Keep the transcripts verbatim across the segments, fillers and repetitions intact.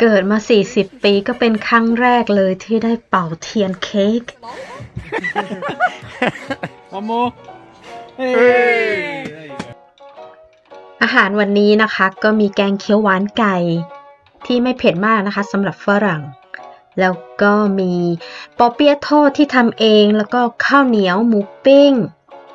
เกิดมาสี่สิบปีก็เป็นครั้งแรกเลยที่ได้เป่าเทียนเค้ก One more. Hey. อาหารวันนี้นะคะก็มีแกงเขียวหวานไก่ที่ไม่เผ็ดมากนะคะสำหรับฝรั่งแล้วก็มีปอเปี๊ยะทอดที่ทำเองแล้วก็ข้าวเหนียวหมูปิ้ง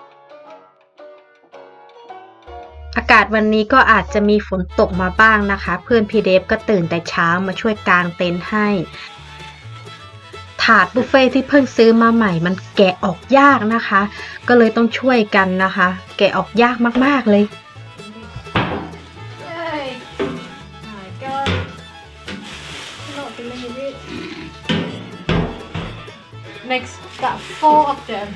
อากาศวันนี้ก็อาจจะมีฝนตกมาบ้างนะคะเพื่อนพี่เดฟก็ตื่นแต่เช้ามาช่วยกางเต็นท์ให้ถาดบุฟเฟ่ที่เพิ่งซื้อมาใหม่มันแกะออกยากนะคะก็เลยต้องช่วยกันนะคะแกะออกยากมากๆเลย Next, got four of them.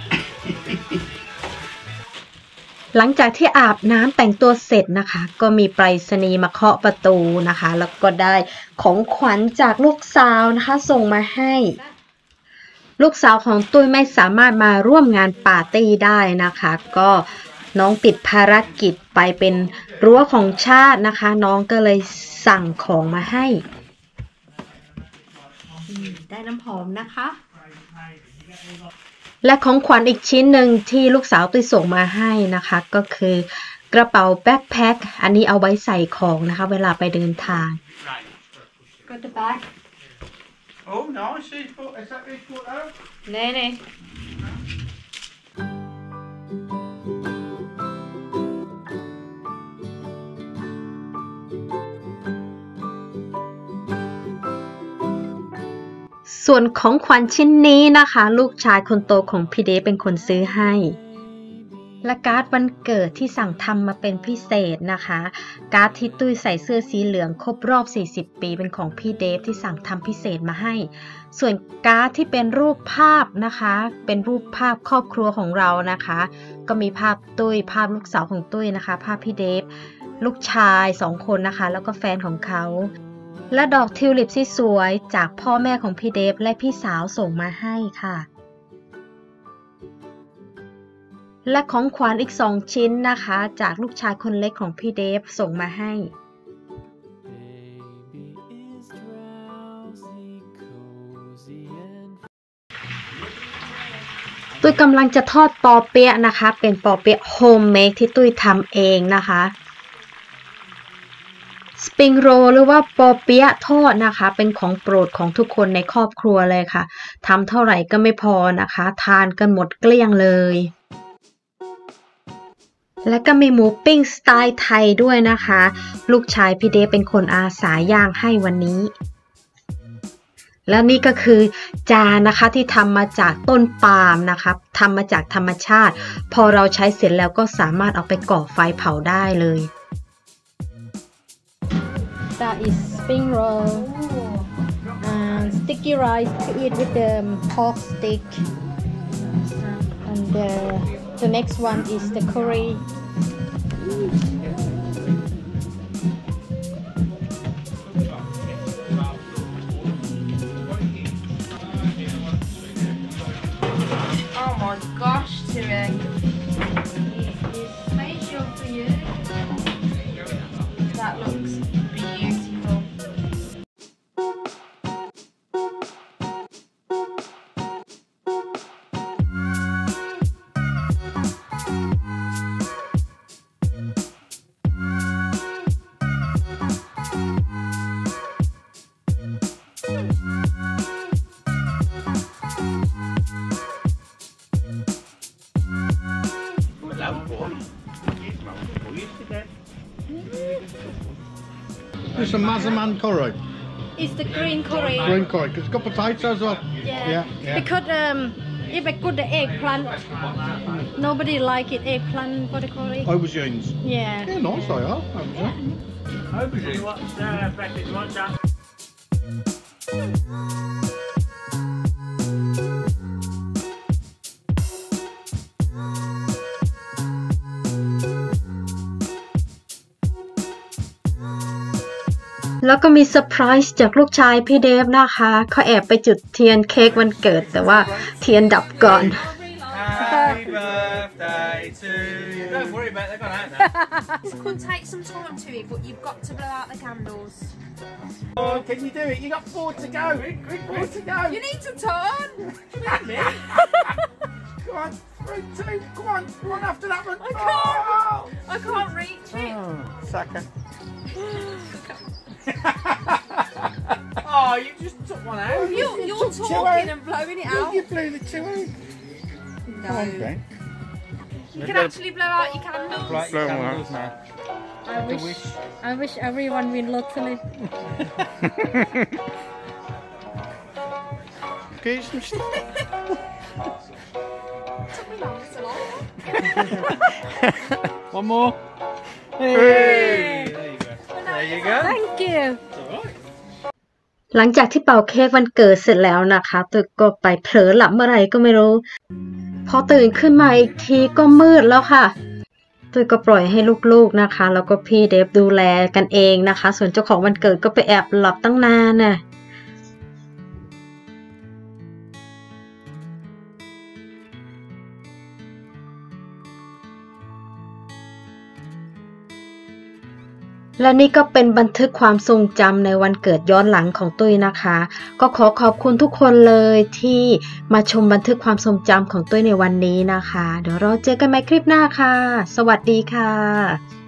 หลังจากที่อาบน้ำแต่งตัวเสร็จนะคะก็มีไปรษณีย์มาเคาะประตูนะคะแล้วก็ได้ของขวัญจากลูกสาวนะคะส่งมาให้ลูกสาวของตุ้ยไม่สามารถมาร่วมงานปาร์ตี้ได้นะคะก็น้องติดภารกิจไปเป็นรั้วของชาตินะคะน้องก็เลยสั่งของมาให้ได้น้ำหอมนะคะและของขวัญอีกชิ้นหนึ่งที่ลูกสาวตุ้ยส่งมาให้นะคะก็คือกระเป๋าแบ็คแพ็คอันนี้เอาไว้ใส่ของนะคะเวลาไปเดินทาง Got the bag. Oh, nice. Is that big put out? Nee, nee. ส่วนของขวัญชิ้นนี้นะคะลูกชายคนโตของพี่เดฟเป็นคนซื้อให้และการ์ดวันเกิดที่สั่งทำมาเป็นพิเศษนะคะการ์ดที่ตุ้ยใส่เสื้อสีเหลืองครบรอบสี่สิบปีเป็นของพี่เดฟที่สั่งทำพิเศษมาให้ส่วนการ์ดที่เป็นรูปภาพนะคะเป็นรูปภาพครอบครัวของเรานะคะก็มีภาพตุ้ยภาพลูกสาวของตุ้ยนะคะภาพพี่เดฟลูกชายสองคนนะคะแล้วก็แฟนของเขาและดอกทิวลิปที่สวยจากพ่อแม่ของพี่เดฟและพี่สาวส่งมาให้ค่ะและของขวัญอีกสองชิ้นนะคะจากลูกชายคนเล็กของพี่เดฟส่งมาให้ตุ้ยกำลังจะทอดปอเปี๊ยะนะคะเป็นปอเปี๊ยะโฮมเมดที่ตุ้ยทำเองนะคะสปริงโรลหรือว่าปอเปี๊ยะทอดนะคะเป็นของโปรดของทุกคนในครอบครัวเลยค่ะทำเท่าไหร่ก็ไม่พอนะคะทานกันหมดเกลี้ยงเลยและก็มีหมูปิ้งสไตล์ไทยด้วยนะคะลูกชายพี่เดฟเป็นคนอาสาย่างให้วันนี้แล้วนี่ก็คือจานนะคะที่ทำมาจากต้นปาล์มนะคะทำมาจากธรรมชาติพอเราใช้เสร็จแล้วก็สามารถเอาไปก่อไฟเผาได้เลย That is spring roll and sticky rice to eat with the pork stick and the the next one is the curry Oh my gosh, Tiri. It's special for you. That looks beautiful. 'This is a Mazzaman curry. It's the green curry. Green curry, because it's got potatoes as well. Yeah. Yeah, yeah. Because um, if I put the eggplant, nobody like it eggplant for the curry. Aubergines. Yeah. Yeah, nice they are. Aubergine. Aubergine, what's uh, breakfast? What's that? แล้วก็มีเซอร์ไพรส์จากลูกชายพี่เดฟนะคะเขาแอบไปจุดเทียนเค้กวันเกิดแต่ว่าเทียนดับก่อน Happy birthday to you. Don't worry about it, they've gone out now. This could take some time to it, but you've got to blow out the candles. Oh, can you do it? You got four to go. Four to go. You need to turn. Come on, three, two, come on, one after that one. I can't. I can't reach it. Oh, second. Oh, you just took one out. You, you're talking and blowing it out. You blew the two out. No. Okay. You can actually blow out your candles. Blow candles now. I wish, I wish everyone win lottery. Get some stuff. Took me long, it's a lot. One more. Hey. There you go. There you go. Thank you. Alright. หลังจากที่เป่าเค้กวันเกิดเสร็จแล้วนะคะตุยก็ไปเผลอหลับเมื่อไหร่ก็ไม่รู้พอตื่นขึ้นมาอีกทีก็มืดแล้วค่ะตุยก็ปล่อยให้ลูกๆนะคะแล้วก็พี่เดฟดูแลกันเองนะคะส่วนเจ้าของวันเกิดก็ไปแอบหลับตั้งนานน่ะและนี่ก็เป็นบันทึกความทรงจำในวันเกิดย้อนหลังของตุ้ยนะคะก็ขอขอบคุณทุกคนเลยที่มาชมบันทึกความทรงจำของตุ้ยในวันนี้นะคะเดี๋ยวเราเจอกันใหม่คลิปหน้าค่ะสวัสดีค่ะ